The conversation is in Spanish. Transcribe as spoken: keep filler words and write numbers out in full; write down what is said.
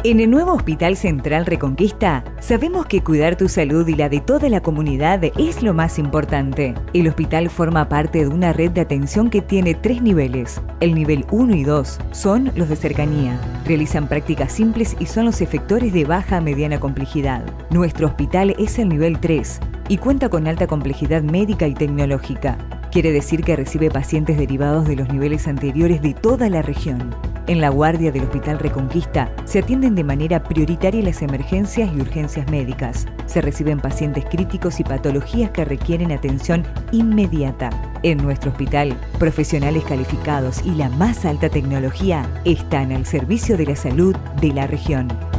En el nuevo Hospital Central Reconquista, sabemos que cuidar tu salud y la de toda la comunidad es lo más importante. El hospital forma parte de una red de atención que tiene tres niveles. El nivel uno y dos son los de cercanía. Realizan prácticas simples y son los efectores de baja a mediana complejidad. Nuestro hospital es el nivel tres y cuenta con alta complejidad médica y tecnológica. Quiere decir que recibe pacientes derivados de los niveles anteriores de toda la región. En la guardia del Hospital Reconquista se atienden de manera prioritaria las emergencias y urgencias médicas. Se reciben pacientes críticos y patologías que requieren atención inmediata. En nuestro hospital, profesionales calificados y la más alta tecnología están al servicio de la salud de la región.